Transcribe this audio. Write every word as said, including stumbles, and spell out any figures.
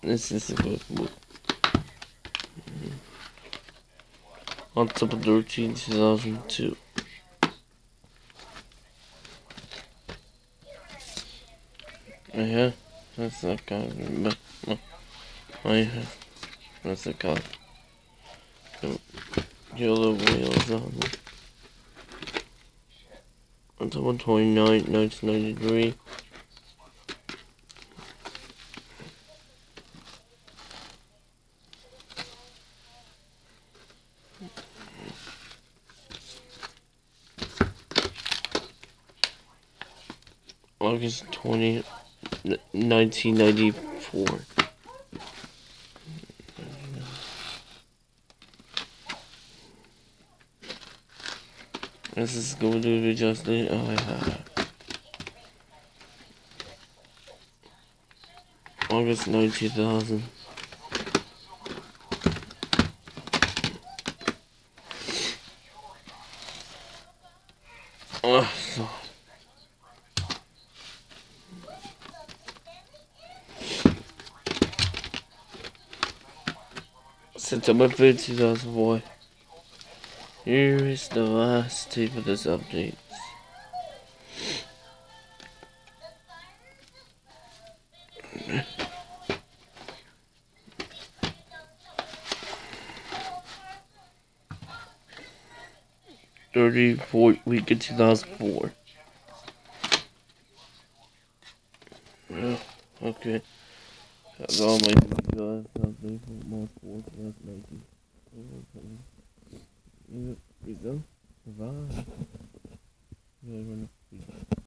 This is a good book. October thirteenth, two thousand two. Yeah, that's that guy. But, oh, yeah, that's the color. Yellow wheels on them. October twenty-ninth, nineteen ninety-three. August twentieth, nineteen ninety-four. This is going to be just it. Oh, yeah. August ninth, two thousand. Oh, so. September fifth, two thousand four. Here is the last tape of this update. thirty-fourth week of two thousand four. Yeah, okay. That's all my videos. Update for March fourth, twenty nineteen. Here we go. Bye.